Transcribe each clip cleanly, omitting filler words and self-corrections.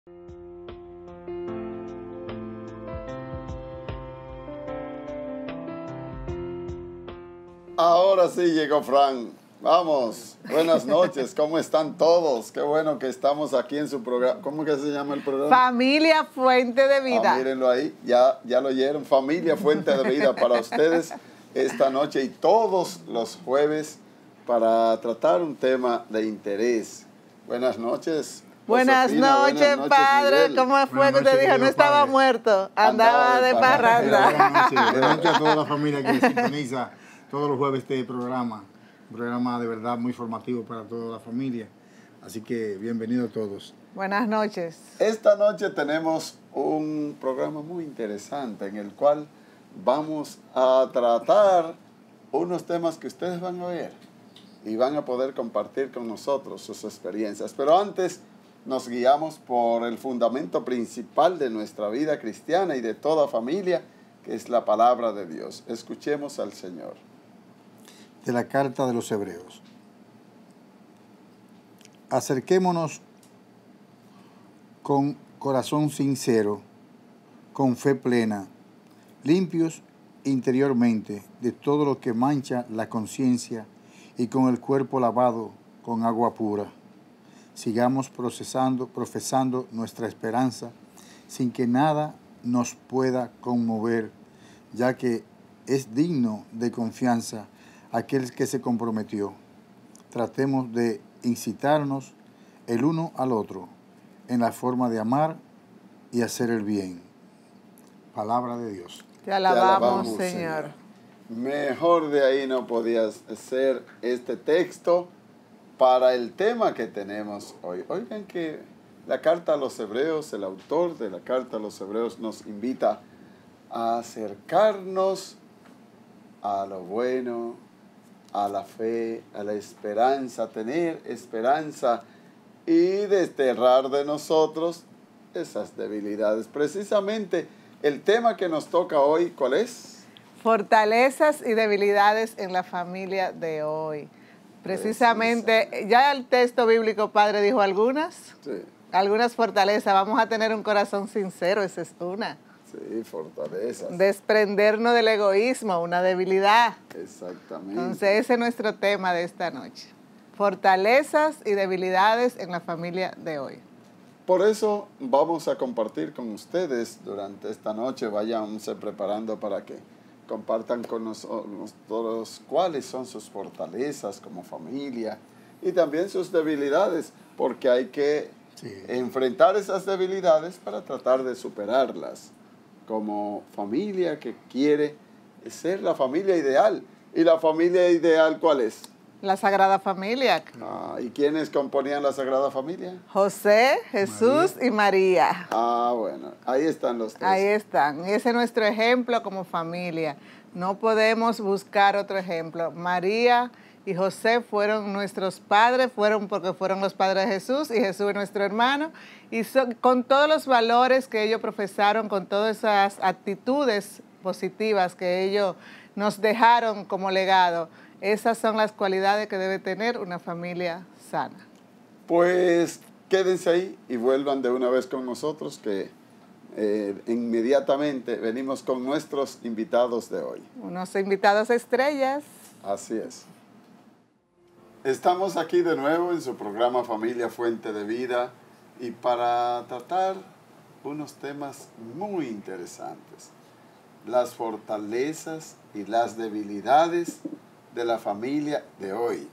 Ahora sí llegó Fran. Vamos, buenas noches, ¿cómo están todos? Qué bueno que estamos aquí en su programa. ¿Cómo que se llama el programa? Familia Fuente de Vida. Mírenlo ahí, ya lo oyeron. Familia Fuente de Vida para ustedes esta noche y todos los jueves para tratar un tema de interés. Buenas noches. Buenas noches, padre. Miguel. ¿Cómo fue que te dijo? No estaba muerto, andaba de parranda. Buenas noches a toda la familia que sintoniza todos los jueves este programa. Un programa de verdad muy formativo para toda la familia. Así que bienvenidos todos. Buenas noches. Esta noche tenemos un programa muy interesante en el cual vamos a tratar unos temas que ustedes van a ver y van a poder compartir con nosotros sus experiencias. Pero antes nos guiamos por el fundamento principal de nuestra vida cristiana y de toda familia, que es la palabra de Dios. Escuchemos al Señor. De la carta de los Hebreos. Acerquémonos con corazón sincero, con fe plena, limpios interiormente de todo lo que mancha la conciencia y con el cuerpo lavado con agua pura. Sigamos profesando nuestra esperanza sin que nada nos pueda conmover, ya que es digno de confianza aquel que se comprometió. Tratemos de incitarnos el uno al otro en la forma de amar y hacer el bien. Palabra de Dios. Te alabamos, Señor. Mejor de ahí no podía ser este texto para el tema que tenemos hoy. Oigan que la carta a los Hebreos, el autor de la carta a los Hebreos nos invita a acercarnos a lo bueno, a la fe, a la esperanza, tener esperanza y desterrar de nosotros esas debilidades. Precisamente el tema que nos toca hoy, ¿cuál es? Fortalezas y debilidades en la familia de hoy. Precisamente, ya el texto bíblico, padre, dijo algunas. Sí. Algunas fortalezas. Vamos a tener un corazón sincero, esa es una. Sí, fortalezas. Desprendernos del egoísmo, una debilidad. Exactamente. Entonces, ese es nuestro tema de esta noche. Fortalezas y debilidades en la familia de hoy. Por eso vamos a compartir con ustedes durante esta noche. Váyanse preparando para que compartan con nosotros cuáles son sus fortalezas como familia y también sus debilidades, porque hay que enfrentar esas debilidades para tratar de superarlas como familia que quiere ser la familia ideal. ¿Y la familia ideal cuál es? La Sagrada Familia. ¿Y quiénes componían la Sagrada Familia? José, Jesús y María. Bueno, ahí están los tres. Ahí están. Ese es nuestro ejemplo como familia. No podemos buscar otro ejemplo. María y José fueron nuestros padres, porque fueron los padres de Jesús y Jesús es nuestro hermano. Y con todos los valores que ellos profesaron, con todas esas actitudes positivas que ellos nos dejaron como legado, esas son las cualidades que debe tener una familia sana. Pues quédense ahí y vuelvan de una vez con nosotros, que inmediatamente venimos con nuestros invitados de hoy. Unos invitados estrellas. Así es. Estamos aquí de nuevo en su programa Familia Fuente de Vida y para tratar unos temas muy interesantes. Las fortalezas y las debilidades de la familia de hoy.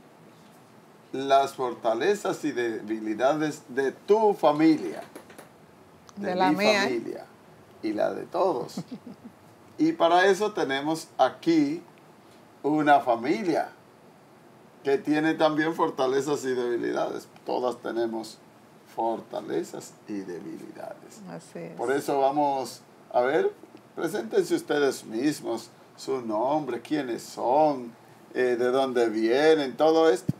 Las fortalezas y debilidades de tu familia. De la mi mía, familia y la de todos. Y para eso tenemos aquí una familia que tiene también fortalezas y debilidades. Todas tenemos fortalezas y debilidades. Así es. Por eso vamos a ver, preséntense ustedes mismos, su nombre, quiénes son, de dónde vienen, todo esto.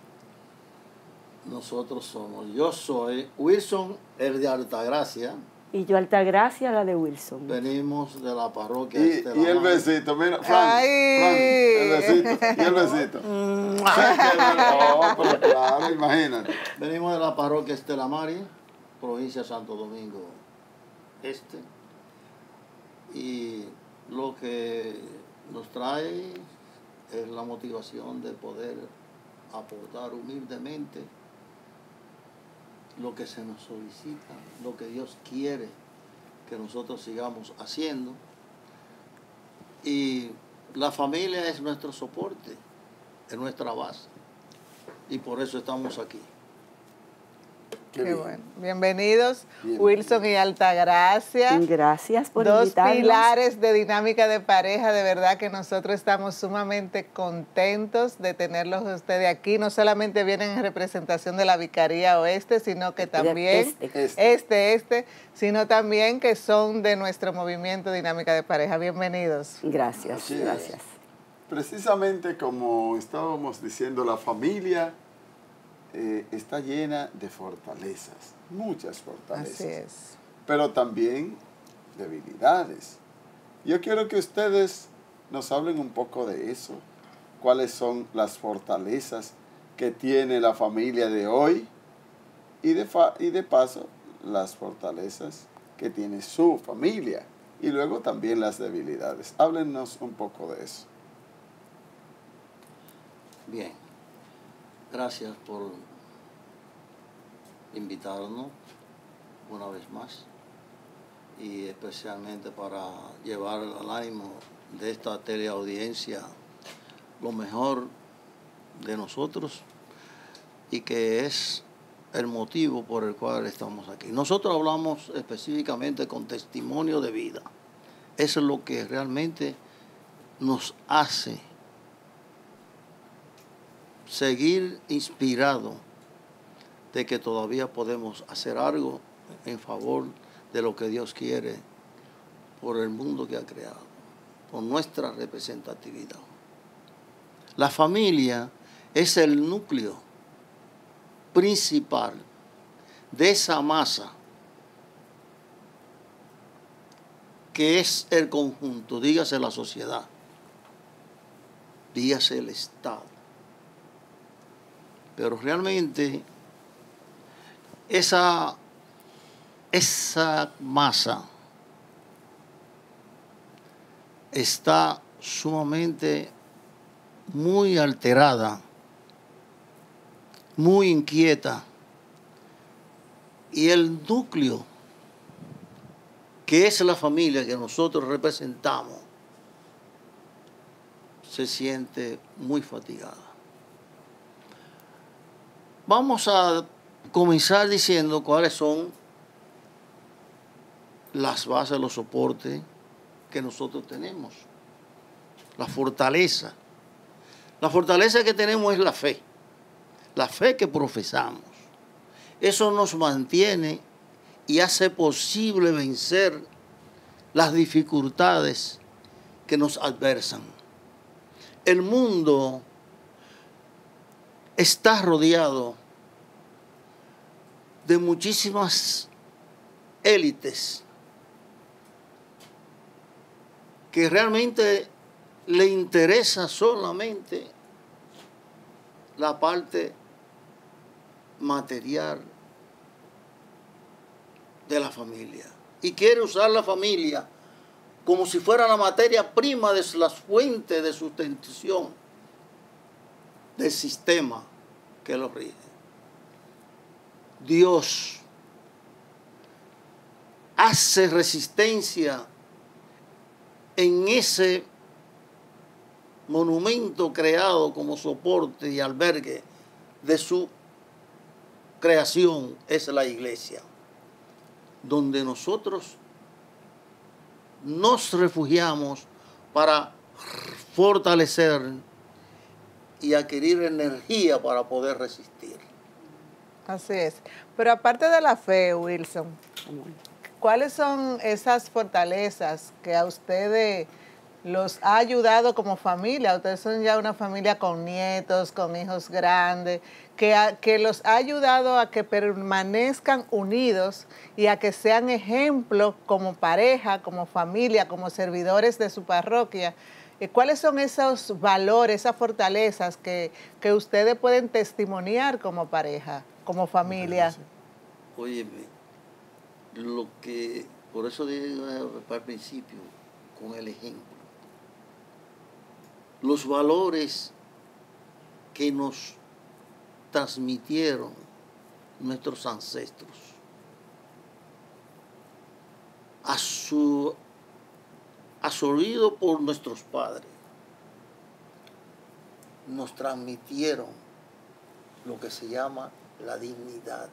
Nosotros somos, yo soy Wilson, el de Altagracia. Y yo Altagracia, la de Wilson. Venimos de la parroquia Y el besito, mira, Frank, el besito, y el besito. Pero claro, imagínate. Venimos de la parroquia Estela Maris. provincia de Santo Domingo Este. Y lo que nos trae es la motivación de poder aportar humildemente lo que se nos solicita, lo que Dios quiere que nosotros sigamos haciendo. Y la familia es nuestro soporte, es nuestra base. Y por eso estamos aquí. Qué bueno. Bienvenidos, Bien. Wilson y Altagracia. Gracias por Dos invitarnos. pilares de dinámica de pareja. De verdad que nosotros estamos sumamente contentos de tenerlos ustedes aquí. No solamente vienen en representación de la Vicaría Oeste, sino que también, sino también que son de nuestro movimiento Dinámica de Pareja. Bienvenidos. Gracias, Así es. gracias. Precisamente como estábamos diciendo, la familia está llena de fortalezas, muchas fortalezas. Así es. Pero también debilidades. Yo quiero que ustedes nos hablen un poco de eso. ¿Cuáles son las fortalezas que tiene la familia de hoy? Y de paso, las fortalezas que tiene su familia. Y luego también las debilidades. Háblenos un poco de eso. Bien, gracias por invitarnos una vez más y especialmente para llevar al ánimo de esta teleaudiencia lo mejor de nosotros y que es el motivo por el cual estamos aquí. Nosotros hablamos específicamente con testimonio de vida. Eso es lo que realmente nos hace seguir inspirado de que todavía podemos hacer algo en favor de lo que Dios quiere por el mundo que ha creado, por nuestra representatividad. La familia es el núcleo principal de esa masa que es el conjunto, dígase la sociedad, dígase el Estado. Pero realmente esa masa está sumamente muy alterada, muy inquieta. Y el núcleo, que es la familia que nosotros representamos, se siente muy fatigada. Vamos a comenzar diciendo cuáles son las bases, los soportes que nosotros tenemos. La fortaleza. La fortaleza que tenemos es la fe que profesamos. Eso nos mantiene y hace posible vencer las dificultades que nos adversan. El mundo está rodeado de muchísimas élites que realmente le interesa solamente la parte material de la familia y quiere usar la familia como si fuera la materia prima de las fuentes de sustentación del sistema que lo rige. Dios hace resistencia en ese monumento creado como soporte y albergue de su creación, es la iglesia, donde nosotros nos refugiamos para fortalecer y adquirir energía para poder resistir. Así es. Pero aparte de la fe, Wilson, ¿cuáles son esas fortalezas que a ustedes los ha ayudado como familia? Ustedes son ya una familia con nietos, con hijos grandes, que los ha ayudado a que permanezcan unidos y a que sean ejemplo como pareja, como familia, como servidores de su parroquia. ¿Cuáles son esos valores, esas fortalezas que ustedes pueden testimoniar como pareja, como familia? Óyeme, por eso dije al principio, con el ejemplo. Los valores que nos transmitieron nuestros ancestros absorbido por nuestros padres, nos transmitieron lo que se llama la dignidad,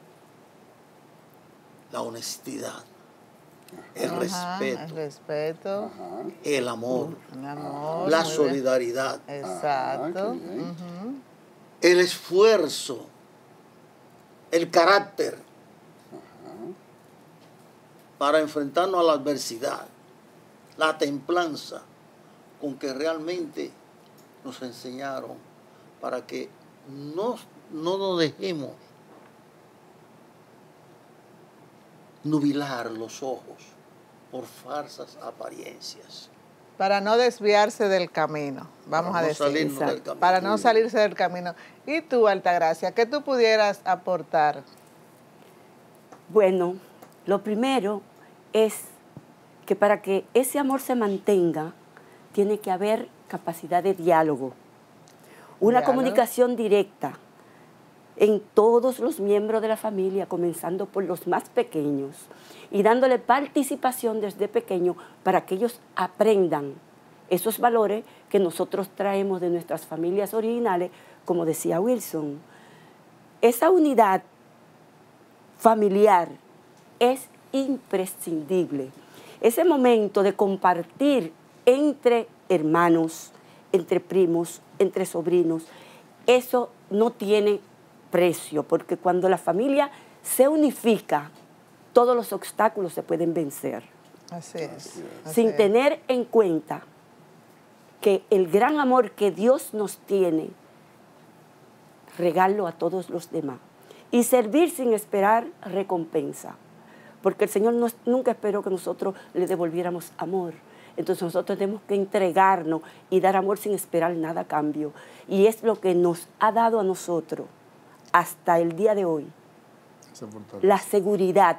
la honestidad, el respeto, el amor, la solidaridad, exacto, el esfuerzo, el carácter para enfrentarnos a la adversidad, la templanza con que realmente nos enseñaron para que no nos dejemos nubilar los ojos por falsas apariencias. Para no desviarse del camino, vamos a decir. Para no salirse del camino. ¿Y tú, Altagracia, qué tú pudieras aportar? Bueno, lo primero es que para que ese amor se mantenga, tiene que haber capacidad de diálogo. Una comunicación directa en todos los miembros de la familia, comenzando por los más pequeños y dándole participación desde pequeño para que ellos aprendan esos valores que nosotros traemos de nuestras familias originales, como decía Wilson. Esa unidad familiar es imprescindible. Ese momento de compartir entre hermanos, entre primos, entre sobrinos, eso no tiene precio, porque cuando la familia se unifica, todos los obstáculos se pueden vencer. Así es. Sin tener en cuenta que el gran amor que Dios nos tiene, regalo a todos los demás. Y servir sin esperar recompensa. Porque el Señor nunca esperó que nosotros le devolviéramos amor. Entonces nosotros tenemos que entregarnos y dar amor sin esperar nada a cambio. Y es lo que nos ha dado a nosotros hasta el día de hoy. La seguridad,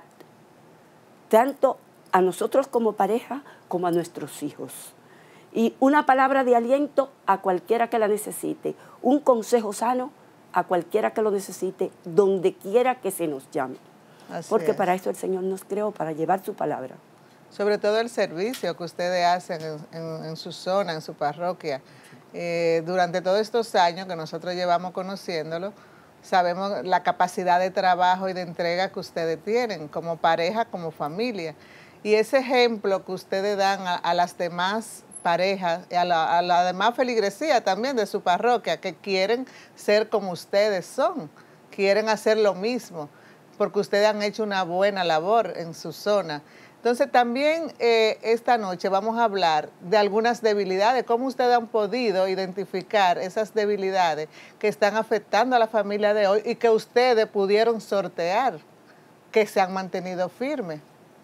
tanto a nosotros como pareja, como a nuestros hijos. Y una palabra de aliento a cualquiera que la necesite. Un consejo sano a cualquiera que lo necesite, donde quiera que se nos llame. Porque para eso el Señor nos creó, para llevar su palabra. Sobre todo el servicio que ustedes hacen en su zona, en su parroquia. Durante todos estos años que nosotros llevamos conociéndolo, sabemos la capacidad de trabajo y de entrega que ustedes tienen como pareja, como familia. Y ese ejemplo que ustedes dan a las demás parejas, a la demás feligresía también de su parroquia, que quieren ser como ustedes son, quieren hacer lo mismo, porque ustedes han hecho una buena labor en su zona. Entonces también esta noche vamos a hablar de algunas debilidades, cómo ustedes han podido identificar esas debilidades que están afectando a la familia de hoy y que ustedes pudieron sortear, que se han mantenido firmes.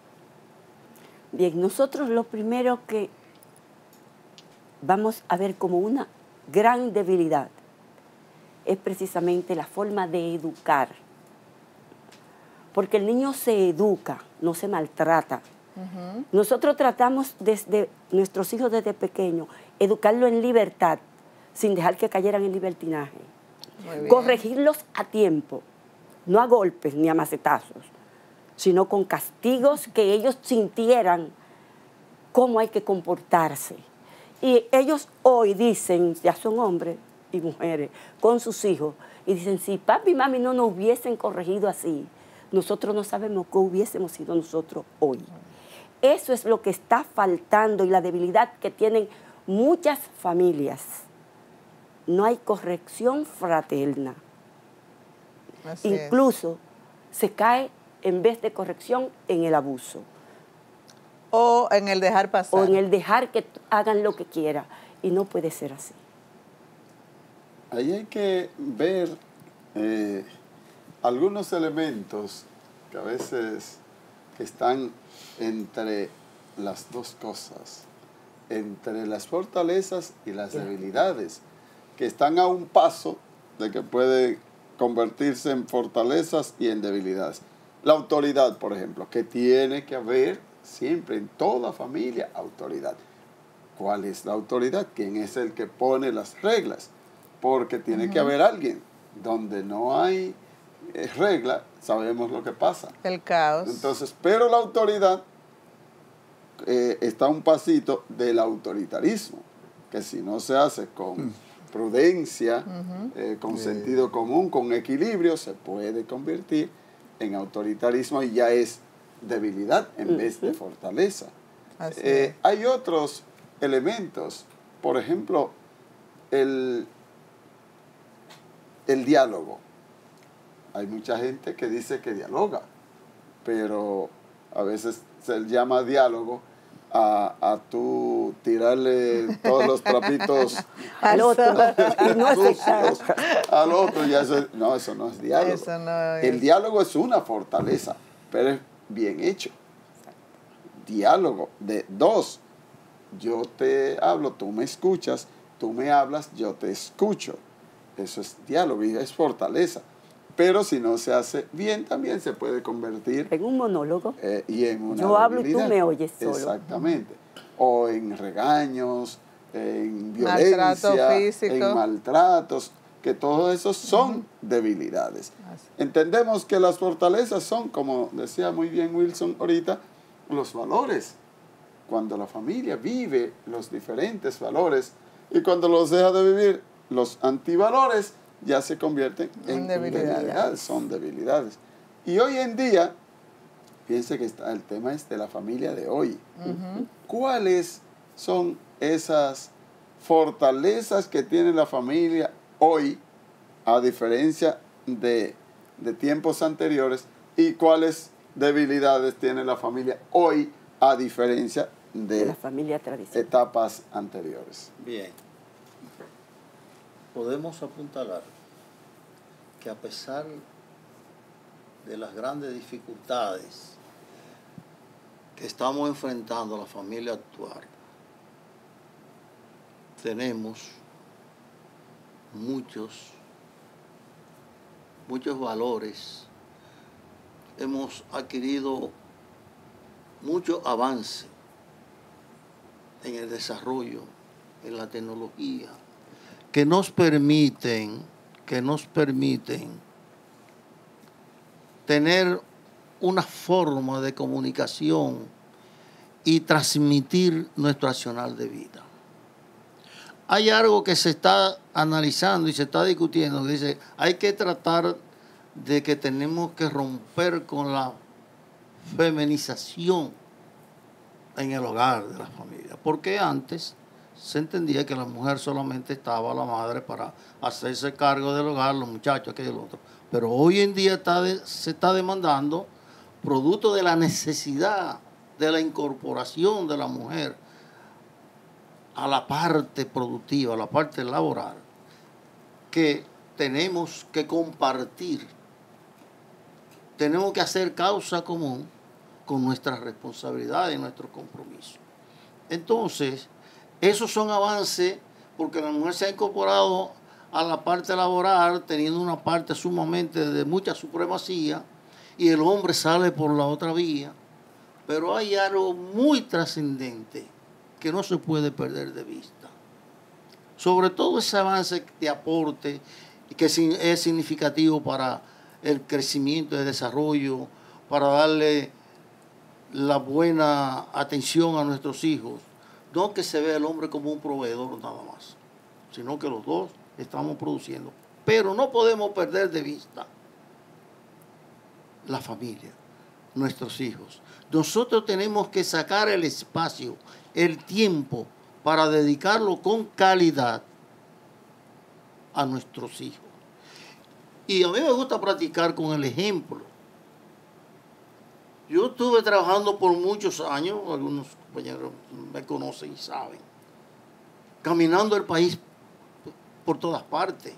Bien, nosotros lo primero que vamos a ver como una gran debilidad es precisamente la forma de educar. Porque el niño se educa, no se maltrata. Nosotros tratamos desde nuestros hijos desde pequeños, educarlo en libertad, sin dejar que cayeran en libertinaje. Corregirlos a tiempo, no a golpes ni a macetazos, sino con castigos que ellos sintieran cómo hay que comportarse. Y ellos hoy dicen, ya son hombres y mujeres, con sus hijos, y dicen, si papi y mami no nos hubiesen corregido así, nosotros no sabemos qué hubiésemos sido nosotros hoy. Eso es lo que está faltando y la debilidad que tienen muchas familias. No hay corrección fraterna. Incluso se cae, en vez de corrección, en el abuso. O en el dejar pasar. O en el dejar que hagan lo que quieran. Y no puede ser así. Ahí hay que ver algunos elementos que a veces están entre las dos cosas, entre las fortalezas y las debilidades, que están a un paso de que puede convertirse en fortalezas y en debilidades. La autoridad, por ejemplo, que tiene que haber siempre en toda familia autoridad. ¿Cuál es la autoridad? ¿Quién es el que pone las reglas? Porque tiene que haber alguien. Donde no hay regla, sabemos lo que pasa. El caos. Entonces, pero la autoridad está un pasito del autoritarismo, que si no se hace con prudencia, con sentido común, con equilibrio, se puede convertir en autoritarismo y ya es debilidad en vez de fortaleza. Hay otros elementos, por ejemplo, el diálogo. Hay mucha gente que dice que dialoga, pero a veces se llama diálogo a tú tirarle todos los trapitos al otro y no aceptar. Al otro. Ya eso no es diálogo. Eso no es. El diálogo es una fortaleza, pero es bien hecho. Diálogo de dos. Yo te hablo, tú me escuchas, tú me hablas, yo te escucho. Eso es diálogo y es fortaleza. Pero si no se hace bien, también se puede convertir en un monólogo. Y en una yo hablo debilidad. Y tú me oyes solo. Exactamente. O en regaños, en Maltrato violencia, físico. en maltratos, que todos esos son debilidades. Entendemos que las fortalezas son, como decía muy bien Wilson ahorita, los valores. Cuando la familia vive los diferentes valores y cuando los deja de vivir los antivalores, ya se convierten en debilidades, son debilidades. Y hoy en día, piense que el tema es de la familia de hoy. ¿Cuáles son esas fortalezas que tiene la familia hoy, a diferencia de tiempos anteriores? ¿Y cuáles debilidades tiene la familia hoy, a diferencia de la familia tradicional, etapas anteriores? Bien. Podemos apuntalar que a pesar de las grandes dificultades que estamos enfrentando la familia actual, tenemos muchos valores, hemos adquirido mucho avance en el desarrollo, en la tecnología, que nos permiten tener una forma de comunicación y transmitir nuestro accionar de vida. Hay algo que se está analizando y se está discutiendo, que dice, hay que tratar de que tenemos que romper con la feminización en el hogar de la familia, porque antes se entendía que la mujer solamente estaba la madre para hacerse cargo del hogar, los muchachos, aquello y lo otro. Pero hoy en día se está demandando, producto de la necesidad de la incorporación de la mujer a la parte productiva, a la parte laboral, que tenemos que compartir, tenemos que hacer causa común con nuestras responsabilidades y nuestros compromisos. Entonces, esos son avances porque la mujer se ha incorporado a la parte laboral teniendo una parte sumamente de mucha supremacía y el hombre sale por la otra vía. Pero hay algo muy trascendente que no se puede perder de vista. Sobre todo ese avance de aporte que es significativo para el crecimiento y desarrollo, para darle la buena atención a nuestros hijos. No que se vea el hombre como un proveedor nada más, sino que los dos estamos produciendo. Pero no podemos perder de vista la familia, nuestros hijos. Nosotros tenemos que sacar el espacio, el tiempo, para dedicarlo con calidad a nuestros hijos. Y a mí me gusta practicar con el ejemplo. Yo estuve trabajando por muchos años, algunos compañeros me conocen y saben, caminando el país por todas partes.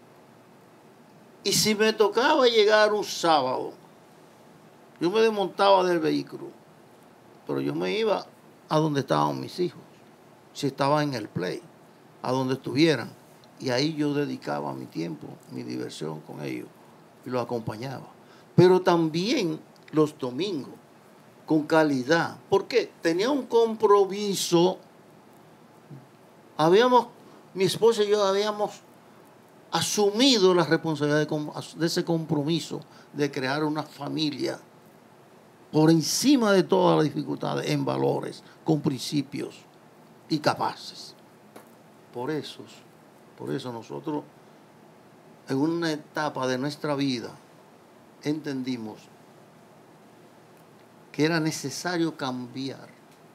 Y si me tocaba llegar un sábado, yo me desmontaba del vehículo, pero yo me iba a donde estaban mis hijos, si estaban en el play, a donde estuvieran. Y ahí yo dedicaba mi tiempo, mi diversión con ellos y los acompañaba. pero también los domingos, con calidad. ¿Por qué? Tenía un compromiso. Mi esposa y yo habíamos asumido la responsabilidad de ese compromiso de crear una familia por encima de todas las dificultades, en valores, con principios y capaces. Por eso nosotros, en una etapa de nuestra vida, entendimos que era necesario cambiar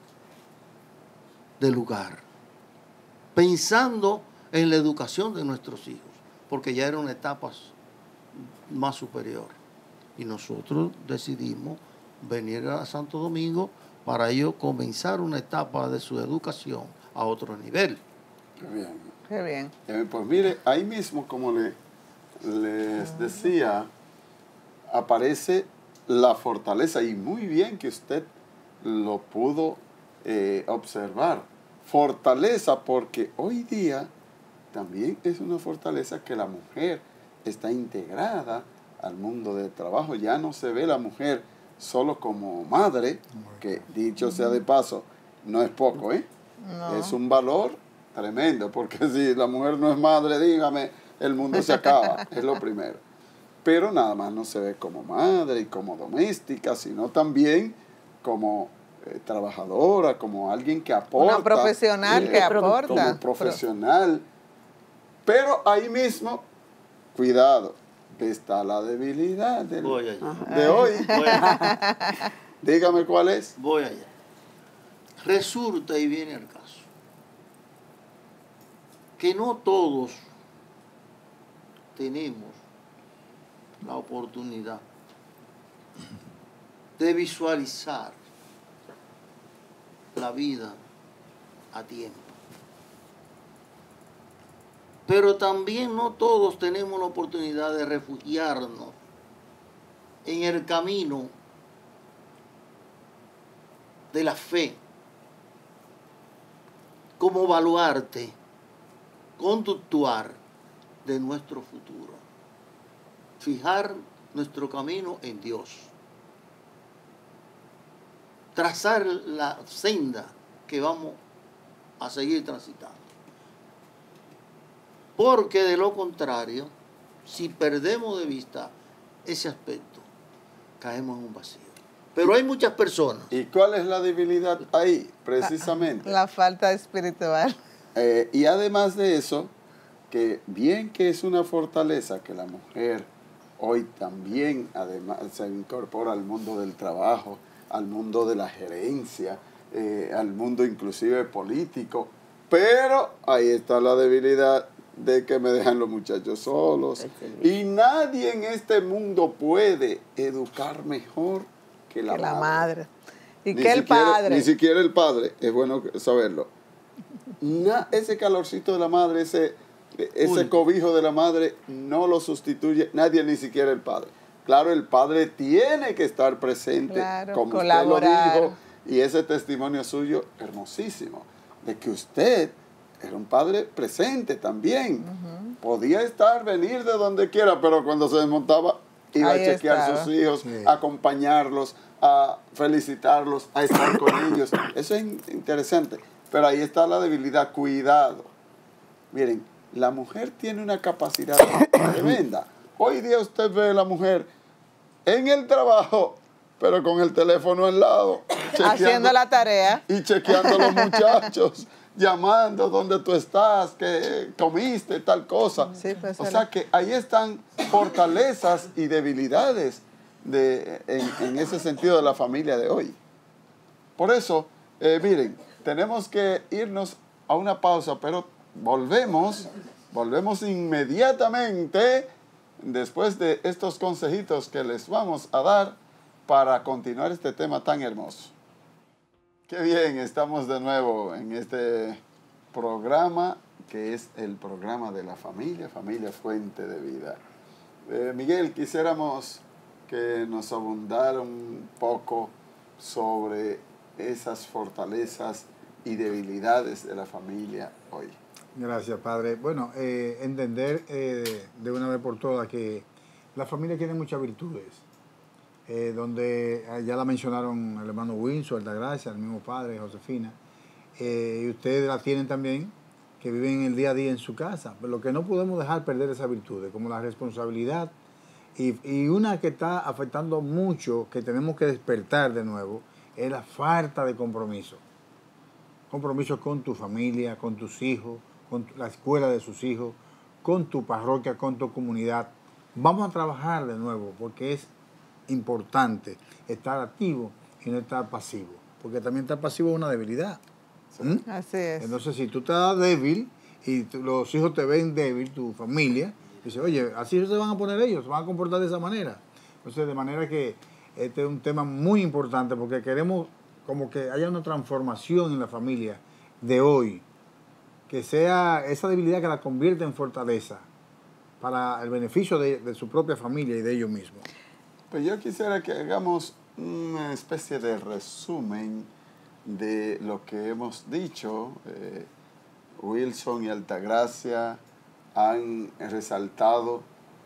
de lugar, pensando en la educación de nuestros hijos, porque ya era una etapa más superior. Y nosotros decidimos venir a Santo Domingo para ello comenzar una etapa de su educación a otro nivel. Qué bien. Qué bien. Pues mire, ahí mismo, como les decía, aparece la fortaleza, y muy bien que usted lo pudo observar. Fortaleza, porque hoy día también es una fortaleza que la mujer está integrada al mundo del trabajo. Ya no se ve la mujer solo como madre, que dicho sea de paso, no es poco, ¿eh? No. Es un valor tremendo, porque si la mujer no es madre, dígame, el mundo se acaba, es lo primero. Pero nada más no se ve como madre y como doméstica, sino también como trabajadora, como alguien que aporta. Una profesional que aporta. Como profesional. Pero ahí mismo, cuidado, está la debilidad de hoy. Voy allá. Dígame cuál es. Voy allá. Resulta y viene el caso que no todos tenemos la oportunidad de visualizar la vida a tiempo. Pero también no todos tenemos la oportunidad de refugiarnos en el camino de la fe como baluarte conductual de nuestro futuro. Fijar nuestro camino en Dios. Trazar la senda que vamos a seguir transitando. Porque de lo contrario, si perdemos de vista ese aspecto, caemos en un vacío. Pero hay muchas personas. ¿Y cuál es la debilidad ahí, precisamente? La falta espiritual. Y además de eso, que bien que es una fortaleza que la mujer hoy también además se incorpora al mundo del trabajo, al mundo de la gerencia, al mundo inclusive político, pero ahí está la debilidad de que me dejan los muchachos solos. Y nadie en este mundo puede educar mejor que la madre. Y que el padre. Ni siquiera el padre, es bueno saberlo. Ese calorcito de la madre, ese cobijo de la madre no lo sustituye nadie, ni siquiera el padre. Claro, el padre tiene que estar presente, claro, como colaborar. usted lo dijo, y ese testimonio suyo hermosísimo, de que usted era un padre presente también. Podía venir de donde quiera, pero cuando se desmontaba, iba a chequear a sus hijos, a acompañarlos, a felicitarlos, a estar con ellos. Eso es interesante. Pero ahí está la debilidad. Cuidado. Miren, la mujer tiene una capacidad tremenda. Hoy día usted ve a la mujer en el trabajo, pero con el teléfono al lado. Haciendo la tarea. Y chequeando a los muchachos, llamando dónde tú estás, que comiste, tal cosa. Sí, pues o sea que ahí están fortalezas y debilidades en ese sentido de la familia de hoy. Por eso, miren, tenemos que irnos a una pausa, pero volvemos inmediatamente después de estos consejitos que les vamos a dar para continuar este tema tan hermoso. Qué bien, estamos de nuevo en este programa que es el programa de la familia Fuente de Vida. Miguel, quisiéramos que nos abundara un poco sobre esas fortalezas y debilidades de la familia hoy. Gracias, Padre. Bueno, entender de una vez por todas que la familia tiene muchas virtudes. donde ya la mencionaron el hermano Wilson, Altagracia, el mismo padre, Josefina, y ustedes la tienen también, que viven el día a día en su casa. Pero lo que no podemos dejar perder esas virtudes, como la responsabilidad, y una que está afectando mucho, que tenemos que despertar de nuevo, es la falta de compromiso. Compromiso con tu familia, con tus hijos, con la escuela de sus hijos, con tu parroquia, con tu comunidad. Vamos a trabajar de nuevo, porque es importante estar activo y no estar pasivo, porque también estar pasivo es una debilidad. Así es. Entonces, si tú estás débil y los hijos te ven débil, tu familia, dice, oye, así se van a poner ellos, se van a comportar de esa manera. Entonces, de manera que este es un tema muy importante, porque queremos como que haya una transformación en la familia de hoy, que sea esa debilidad que la convierta en fortaleza para el beneficio de su propia familia y de ellos mismos. Pues yo quisiera que hagamos una especie de resumen de lo que hemos dicho. Wilson y Altagracia han resaltado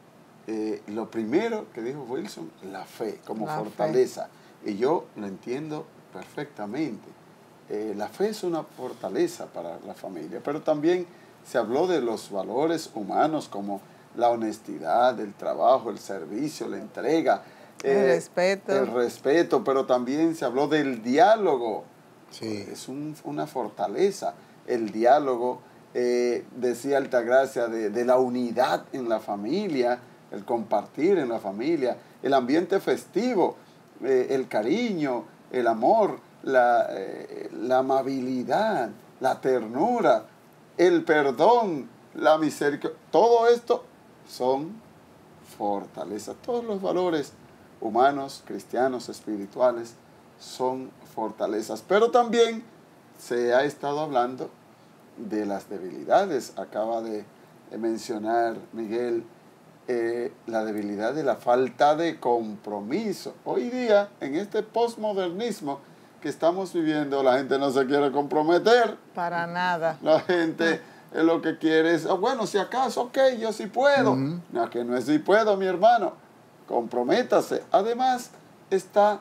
lo primero que dijo Wilson, la fe como fortaleza. Y yo lo entiendo perfectamente. La fe es una fortaleza para la familia, pero también se habló de los valores humanos como la honestidad, el trabajo, el servicio, la entrega, el respeto. El respeto, pero también se habló del diálogo. Sí. Es una fortaleza. El diálogo, decía Altagracia, de la unidad en la familia, el compartir en la familia, el ambiente festivo, el cariño, el amor, la amabilidad, la ternura, el perdón, la misericordia. Todo esto son fortalezas. Todos los valores humanos, cristianos, espirituales, son fortalezas. Pero también se ha estado hablando de las debilidades. Acaba de mencionar Miguel la debilidad de la falta de compromiso. Hoy día, en este postmodernismo que estamos viviendo, la gente no se quiere comprometer. Para nada. La gente lo que quiere es, bueno, si acaso, ok, yo sí puedo. No, que no es si puedo, mi hermano. Comprométase. Además, está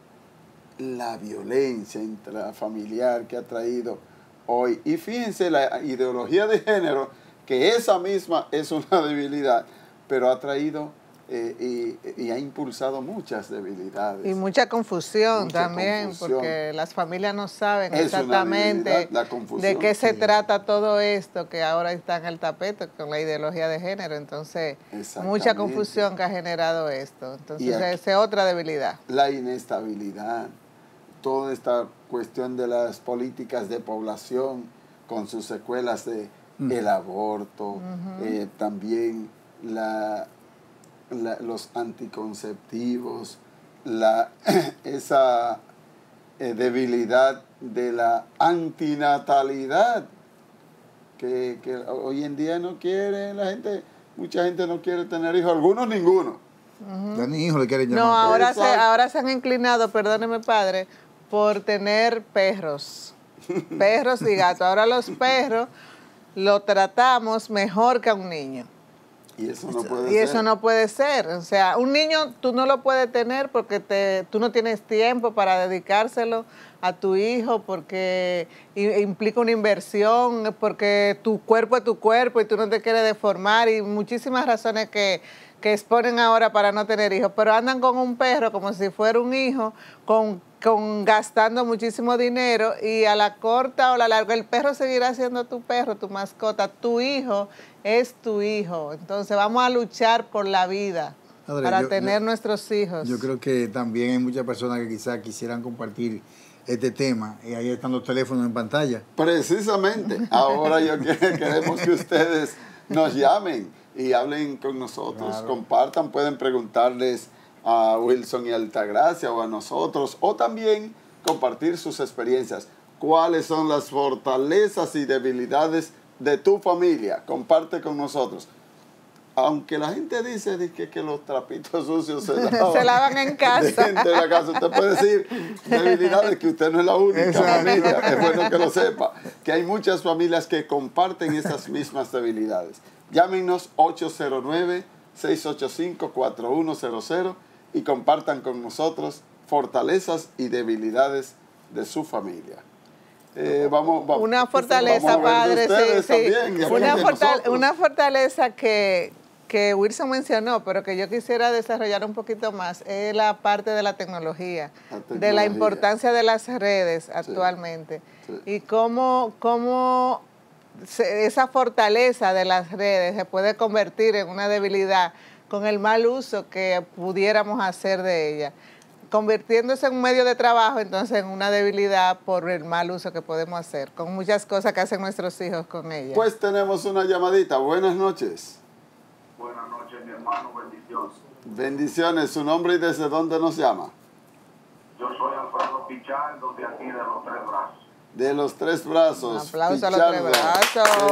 la violencia intrafamiliar que ha traído hoy. Y fíjense, la ideología de género, que esa misma es una debilidad, pero ha traído y ha impulsado muchas debilidades. Y mucha confusión también, porque las familias no saben exactamente de qué se trata todo esto que ahora está en el tapete con la ideología de género. Entonces, mucha confusión que ha generado esto. Entonces, esa es otra debilidad. La inestabilidad, toda esta cuestión de las políticas de población con sus secuelas de el aborto, también los anticonceptivos, esa debilidad de la antinatalidad que hoy en día no quiere la gente, mucha gente no quiere tener hijos, algunos ninguno. Ni hijos le quieren llamar. No, ahora se han inclinado, perdóneme padre, por tener perros y gatos. Ahora los perros lo tratamos mejor que a un niño. Y eso no puede ser. Y eso no puede ser. O sea, un niño tú no lo puedes tener porque tú no tienes tiempo para dedicárselo a tu hijo, porque implica una inversión, porque tu cuerpo es tu cuerpo y tú no te quieres deformar, y muchísimas razones que exponen ahora para no tener hijos. Pero andan con un perro como si fuera un hijo, gastando muchísimo dinero, y a la corta o la larga el perro seguirá siendo tu perro, tu mascota. Tu hijo es tu hijo. Entonces vamos a luchar por la vida para tener nuestros hijos. Yo creo que también hay muchas personas que quizás quisieran compartir este tema, y ahí están los teléfonos en pantalla. Precisamente, ahora queremos que ustedes nos llamen y hablen con nosotros, compartan, pueden preguntarles a Wilson y Altagracia o a nosotros, o también compartir sus experiencias. ¿Cuáles son las fortalezas y debilidades de tu familia? Comparte con nosotros. Aunque la gente dice que los trapitos sucios se lavan en casa. Dentro de la casa. Usted puede decir debilidades, que usted no es la única familia. Es bueno que lo sepa. Que hay muchas familias que comparten esas mismas debilidades. Llámenos 809-685-4100 y compartan con nosotros fortalezas y debilidades de su familia. Una fortaleza, vamos a ver de padre, ustedes también, y una fortaleza que Wilson mencionó, pero que yo quisiera desarrollar un poquito más, es la parte de la tecnología, de la importancia de las redes actualmente, sí. Y cómo esa fortaleza de las redes se puede convertir en una debilidad con el mal uso que pudiéramos hacer de ella, convirtiéndose en un medio de trabajo, entonces en una debilidad por el mal uso que podemos hacer, con muchas cosas que hacen nuestros hijos con ella. Pues tenemos una llamadita. Buenas noches. Buenas noches, mi hermano. Bendiciones. Bendiciones. ¿Su nombre y desde dónde nos llama? Yo soy Alfredo Pichardo, de aquí de Los Tres Brazos. De Los Tres Brazos. Un aplauso Pichardo. a Los Tres Brazos.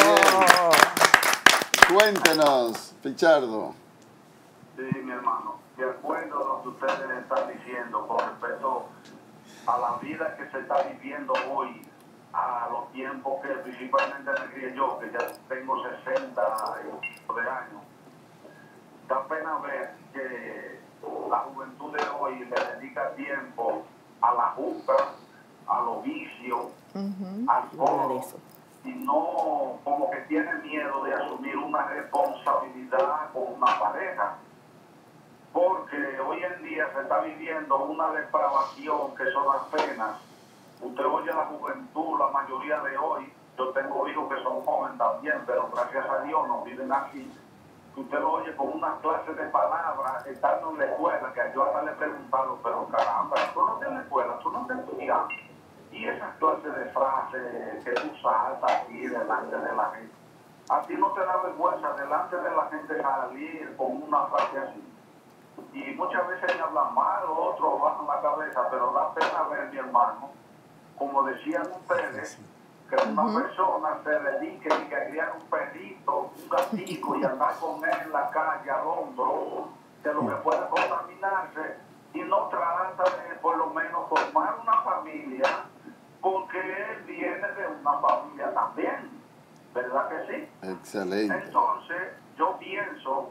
Cuéntenos, Pichardo. Sí, mi hermano. De acuerdo a lo que ustedes están diciendo con respecto a la vida que se está viviendo hoy, a los tiempos que principalmente me crié yo, que ya tengo 60 de años, da pena ver que la juventud de hoy le dedica tiempo a la juca, a los vicios, al coro, y no, como que tiene miedo de asumir una responsabilidad con una pareja. Porque hoy en día se está viviendo una depravación que son las penas. Usted oye a la juventud, la mayoría de hoy, yo tengo hijos que son jóvenes también, pero gracias a Dios no viven así. Usted lo oye con una clase de palabras, estando en la escuela, que yo hasta le he preguntado, pero caramba, tú no estás en la escuela, tú no estás estudiando. Y esas clases de frases que tú saltas aquí delante de la gente, a ti no te da vergüenza delante de la gente salir con una frase así. Y muchas veces hablan mal, otros bajan la cabeza, pero da pena ver, mi hermano, como decían ustedes, que una persona se dedique a criar un perrito, un gatito y andar con él en la calle al hombro, de lo que puede contaminarse, y no trata de por lo menos formar una familia, porque él viene de una familia también, ¿verdad que sí? Excelente. Entonces, yo pienso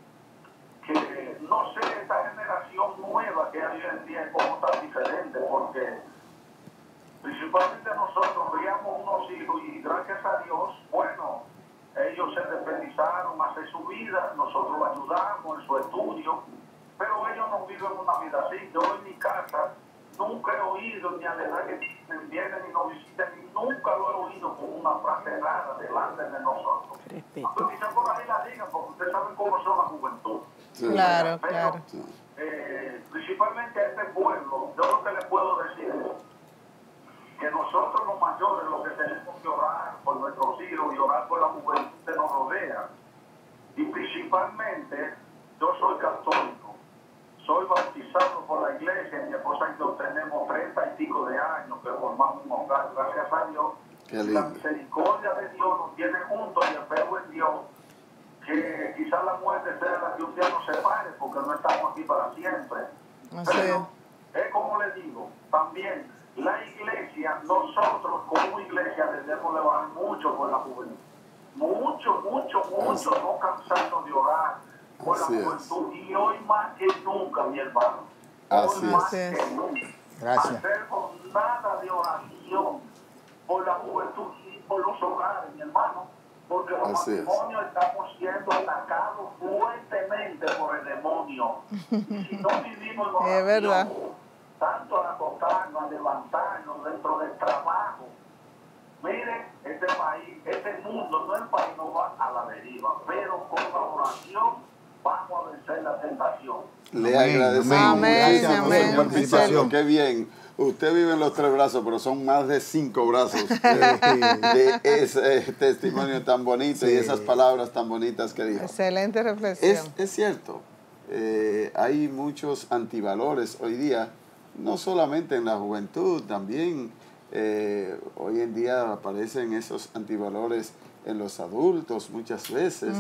que, no sé, esta generación nueva que hay hoy en día es como tan diferente, porque principalmente nosotros criamos unos hijos y gracias a Dios, bueno, ellos se independizaron a hacer su vida, nosotros lo ayudamos en su estudio, pero ellos no viven una vida así. Yo en mi casa nunca he oído, ni a la edad que vienen y nos visitan, y nunca lo he oído con una frase rara delante de nosotros. Respeto. Quizás por ahí la digan, porque ustedes saben cómo son la juventud. Sí. Claro, pero, claro. Principalmente a este pueblo, yo lo que les puedo decir es que nosotros los mayores lo que tenemos que orar por nuestros hijos y orar por la juventud que nos rodea. Y principalmente, yo soy católico, soy bautizado por la iglesia, mi esposa y yo tenemos 30 y pico de años que formamos un hogar, gracias a Dios. La misericordia de Dios nos tiene juntos y espero en Dios que quizás la muerte sea la que un día nos separe, porque no estamos aquí para siempre. Pero es como les digo, también la iglesia, nosotros como iglesia debemos levantar mucho por la juventud. Mucho, no cansarnos de orar por la juventud. Y hoy más que nunca, mi hermano. Hoy más que nunca. Gracias. Hacer nada de oración por la juventud y por los hogares, mi hermano. Porque los matrimonios estamos siendo atacados fuertemente por el demonio. Si no vivimos en oración, es verdad, tanto al acostarnos, a levantarnos dentro del trabajo. Miren, este país, este mundo, no el país no va a la deriva, pero con la oración vamos a vencer la tentación. Le agradecemos. Amén, amén. Participación. Qué bien. Usted vive en Los Tres Brazos, pero son más de 5 brazos de ese testimonio tan bonito y esas palabras tan bonitas que dijo. Excelente reflexión. Es cierto. Hay muchos antivalores hoy día, no solamente en la juventud, también hoy en día aparecen esos antivalores en los adultos muchas veces,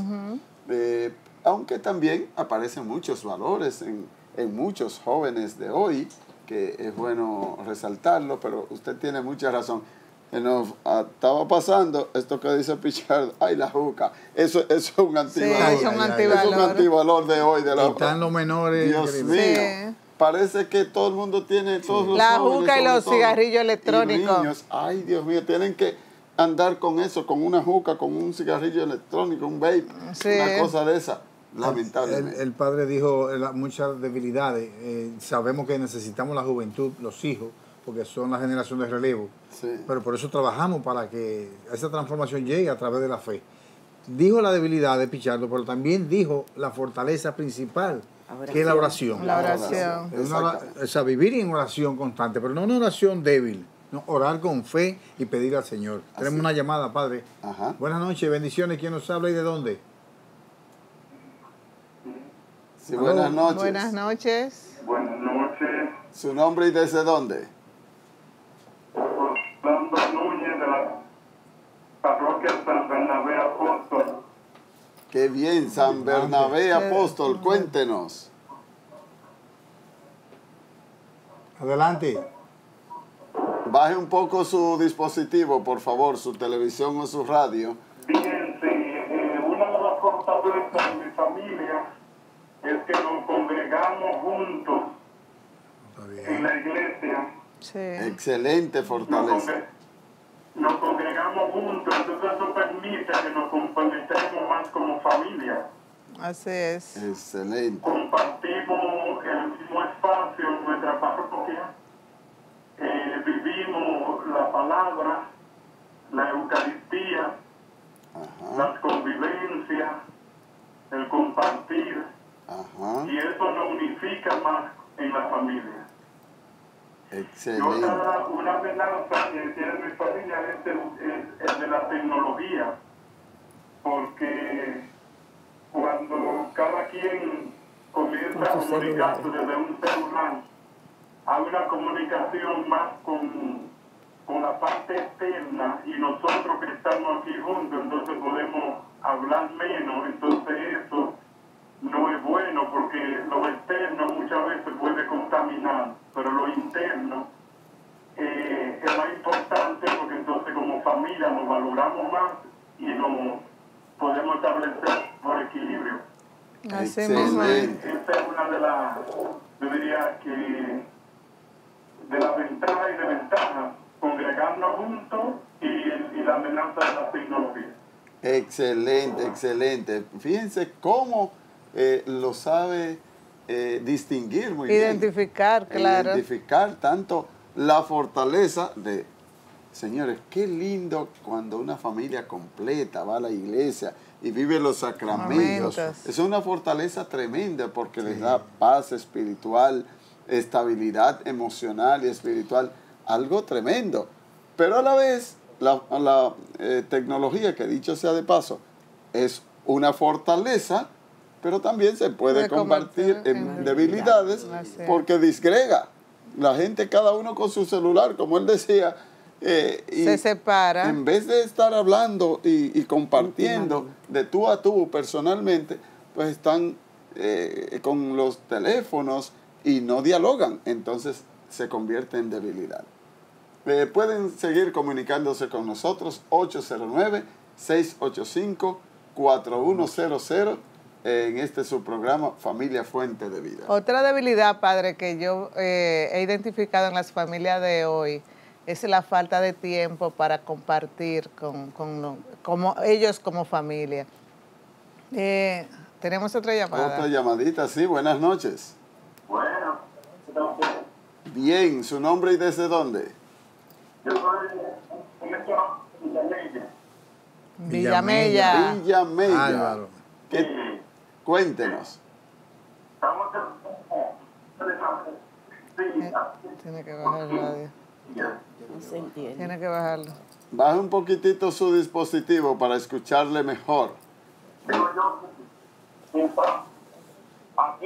aunque también aparecen muchos valores en muchos jóvenes de hoy, que es bueno resaltarlo, pero usted tiene mucha razón. Estaba pasando esto que dice Pichardo, ay, la juca, eso es un antivalor. Sí, es un Es un antivalor de hoy. De Y están los menores. Dios mío. increíble. Sí. Parece que todo el mundo tiene, todos los La jóvenes, juca y sobre los todo, cigarrillos y electrónicos. niños, ay, Dios mío, tienen que andar con eso, con una juca, con un cigarrillo electrónico, un vape, Sí. una cosa de esa, lamentablemente. El padre dijo muchas debilidades. Sabemos que necesitamos la juventud, los hijos, porque son la generación de relevo. Sí. Pero por eso trabajamos para que esa transformación llegue a través de la fe. Dijo la debilidad de Pichardo, pero también dijo la fortaleza principal, que es la oración. La oración. Es o sea, vivir en oración constante, pero no una oración débil. No, orar con fe y pedir al Señor. Tenemos una llamada, padre. Ajá. Buenas noches, bendiciones. ¿Quién nos habla y de dónde? Sí, buenas noches. Buenas noches. Buenas noches. ¿Su nombre y desde dónde? Orlando Núñez de la parroquia San Bernabé Apóstol. Qué bien, San Bernabé Apóstol, cuéntenos. Adelante. Baje un poco su dispositivo, por favor, su televisión o su radio. Bien, sí, una de las fortalezas de mi familia es que nos congregamos juntos Está en bien. la iglesia. Sí. Excelente Nos, fortaleza. nos congregamos juntos, entonces eso permite que nos comprometemos más como familia. Así es. Excelente. Compartimos el mismo espacio en nuestra parroquia, vivimos la palabra, la Eucaristía, Ajá, las convivencias, el compartir, ajá. y eso nos unifica más en la familia. Excelente. Una amenaza que tiene mi familia es de la tecnología, porque cuando cada quien comienza a comunicarse desde un celular, hay una comunicación más con la parte externa, y nosotros que estamos aquí juntos, entonces podemos hablar menos, entonces eso no es bueno, porque lo externo muchas veces puede contaminar, pero lo interno es más importante, porque entonces como familia nos valoramos más y nos podemos establecer por equilibrio. Así mismo es. Excelente. Esta es una de las, yo diría que, de las ventajas y desventajas, congregarnos juntos y la amenaza de la tecnología. Excelente, excelente. Fíjense cómo lo sabe distinguir muy Identificar, bien. claro. Identificar tanto la fortaleza de, señores, qué lindo cuando una familia completa va a la iglesia y vive los sacramentos. Momentos. Es una fortaleza tremenda porque les da paz espiritual, estabilidad emocional y espiritual, algo tremendo. Pero a la vez, la tecnología, que dicho sea de paso, es una fortaleza, pero también se puede convertir en debilidades porque disgrega. La gente, cada uno con su celular, como él decía, y se separa. en vez de estar hablando y compartiendo de tú a tú personalmente, pues están con los teléfonos y no dialogan. Entonces se convierte en debilidad. Pueden seguir comunicándose con nosotros, 809-685-4100, en este su programa Familia Fuente de Vida. Otra debilidad, padre, que yo he identificado en las familias de hoy es la falta de tiempo para compartir como ellos como familia. Tenemos otra llamada. Otra llamadita, sí, buenas noches. Bueno, Bien, ¿su nombre y desde dónde? yo soy un esto Villamella. Villamella. Álvaro. Cuéntenos. estamos Tiene que bajar el radio. No se entiende. Tiene que bajarlo. Baje un poquitito su dispositivo para escucharle mejor. digo yo, aquí,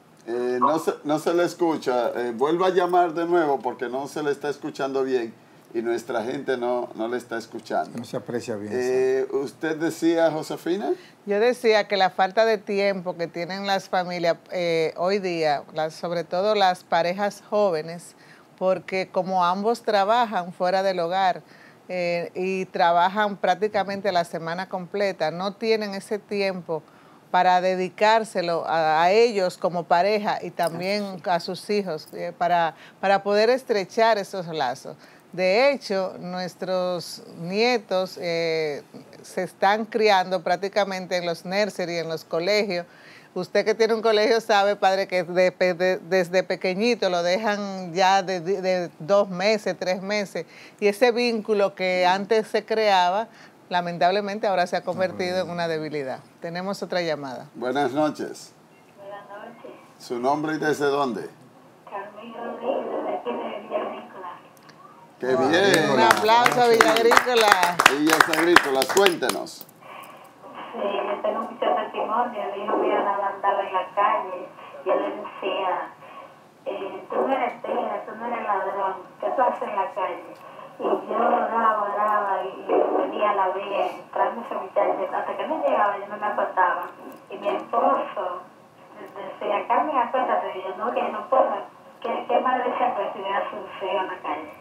No se le escucha. Vuelva a llamar de nuevo porque no se le está escuchando bien. y nuestra gente no le está escuchando. No se aprecia bien. ¿Usted decía, Josefina? Yo decía que la falta de tiempo que tienen las familias hoy día, sobre todo las parejas jóvenes, porque como ambos trabajan fuera del hogar y trabajan prácticamente la semana completa, no tienen ese tiempo para dedicárselo a ellos como pareja y también a sus hijos, para poder estrechar esos lazos. De hecho, nuestros nietos se están criando prácticamente en los nursery, en los colegios. Usted que tiene un colegio sabe, padre, que desde pequeñito lo dejan ya de 2 meses, 3 meses. Y ese vínculo que antes se creaba, lamentablemente ahora se ha convertido en una debilidad. Tenemos otra llamada. Buenas noches. Buenas noches. ¿Su nombre y desde dónde? Carmen Rodríguez, de aquí de Villa Agrícola. ¡Qué bien! Un aplauso a Villa Agrícola. Villas Agrícolas, cuéntenos. Sí, yo tengo mucho testimonio. El hijo mío andaba en la calle y él le decía, tú no eres tía, tú no eres ladrón, ¿qué tú haces en la calle? Y yo oraba y venía a la vía, entrando ese muchacho, hasta que no llegaba yo no me acostaba. Y mi esposo decía, Carmen, acuéstate. Y yo, no, que no puedo. ¿Qué madre se acuesta y ve a su hijo en la calle?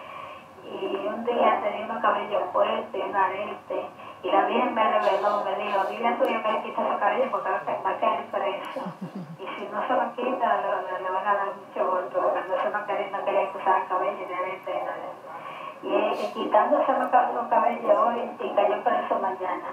Y un día tenía unos cabellos fuertes, un arete, y la Virgen me reveló, me dijo, dile a tu hijo que le quite esos cabellos porque va a caer preso. Y si no se lo quita, le van a dar mucho golpe, porque no quería que usara cabello de arete y nada. Y quitándose los cabellos hoy y cayó preso mañana.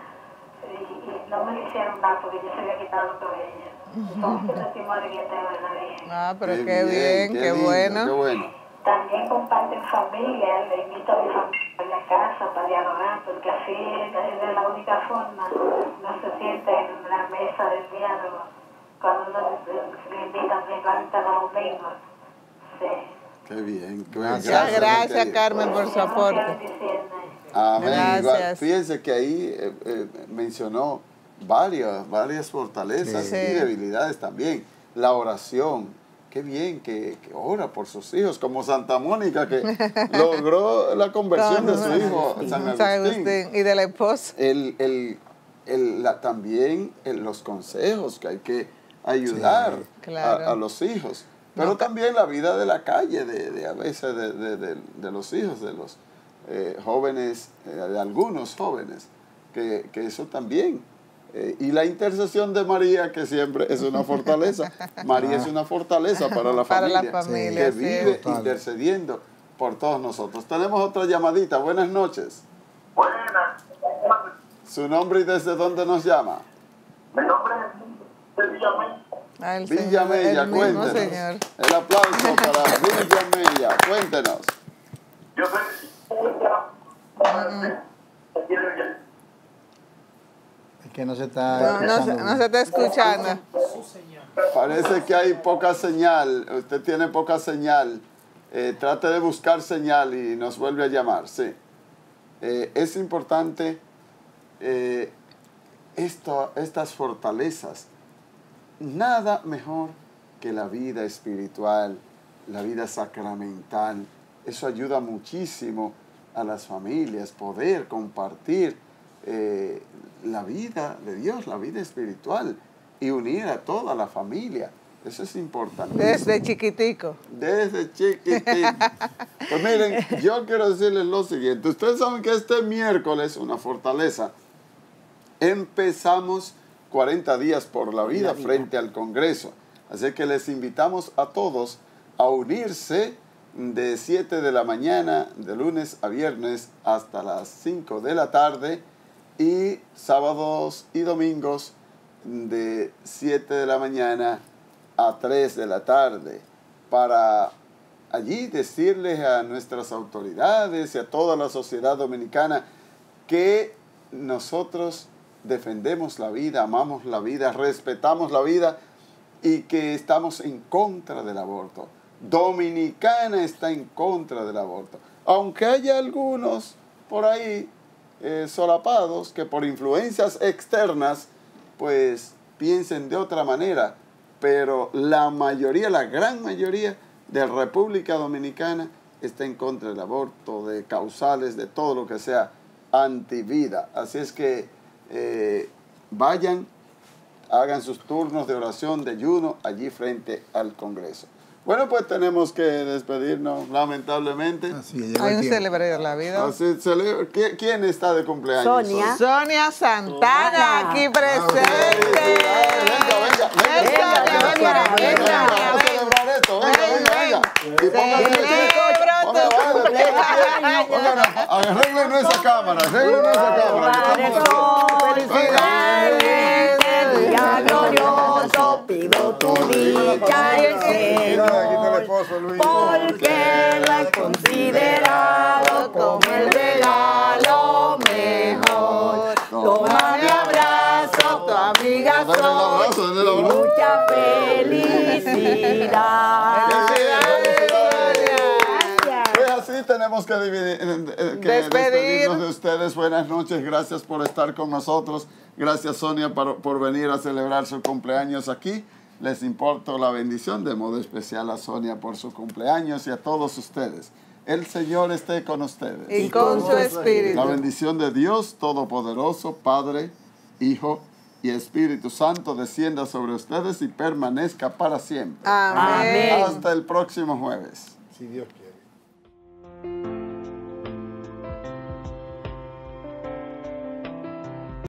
Y no me le hicieron nada porque yo se había quitado los cabellos. Son los testimonios que tengo de la Virgen. Ah, pero qué bien, qué lindo, bueno. Qué bueno. También comparten familia, le invito a mi familia a la casa para dialogar, porque así es de la única forma no se siente en la mesa del diálogo cuando uno le invita a levantar los domingos. Sí. Qué bien. Muchas gracias, Carmen, por su aporte. Amén. Gracias. Igual, fíjense que ahí mencionó varias fortalezas Sí. y debilidades también. La oración. Qué bien que ora por sus hijos, como Santa Mónica, que logró la conversión de su hijo San Agustín. Y de la esposa. También los consejos que hay que ayudar Sí, claro. a los hijos. Pero también la vida de la calle, a veces de los hijos, de los jóvenes, de algunos jóvenes, que eso también. Y la intercesión de María, que siempre es una fortaleza. María es una fortaleza para la familia, que vive intercediendo por todos nosotros. Tenemos otra llamadita. Buenas noches. Buenas. ¿Su nombre y desde dónde nos llama? Mi nombre es Villamella. Villa Mella, cuéntenos. Señor. El aplauso para Villa Mella. Cuéntenos. Yo soy Es que no se está No se está escuchando. Parece que hay poca señal. Usted tiene poca señal. Trate de buscar señal y nos vuelve a llamar. Sí. Es importante estas fortalezas. Nada mejor que la vida espiritual, la vida sacramental. Eso ayuda muchísimo a las familias, poder compartir la vida de Dios, la vida espiritual, y unir a toda la familia. Eso es importante. Desde chiquitico. Desde chiquitito. Pues miren, yo quiero decirles lo siguiente. Ustedes saben que este miércoles, una fortaleza, empezamos 40 días por la vida frente al Congreso. Así que les invitamos a todos a unirse de 7 de la mañana, de lunes a viernes, hasta las 5 de la tarde, y sábados y domingos de 7 de la mañana a 3 de la tarde, para allí decirles a nuestras autoridades y a toda la sociedad dominicana que nosotros defendemos la vida, amamos la vida, respetamos la vida y que estamos en contra del aborto. Dominicana está en contra del aborto. Aunque haya algunos por ahí solapados que por influencias externas pues piensen de otra manera, pero la mayoría, la gran mayoría de República Dominicana está en contra del aborto, de causales, de todo lo que sea antivida. Así es que vayan, hagan sus turnos de oración, de ayuno, allí frente al Congreso. Bueno, pues tenemos que despedirnos, lamentablemente. Así llegó Hay el un tiempo. celebratorio de la vida. Así ¿Quién está de cumpleaños? Sonia. hoy? Sonia Santana, aquí presente. Venga, vamos a celebrar esto. Venga. Y póngale arréglenos esa cámara, Felicidades, día glorioso, pido tu dicha y el Señor, porque lo has considerado como el regalo mejor. Toma mi abrazo, tu amiga soy, y mucha felicidad. Pues así tenemos que despedirnos de ustedes. Buenas noches, gracias por estar con nosotros. Gracias, Sonia, por venir a celebrar su cumpleaños aquí. Les importo la bendición de modo especial a Sonia por su cumpleaños y a todos ustedes. El Señor esté con ustedes. Y con su espíritu. La bendición de Dios Todopoderoso, Padre, Hijo y Espíritu Santo descienda sobre ustedes y permanezca para siempre. Amén. Hasta el próximo jueves. Si Dios quiere.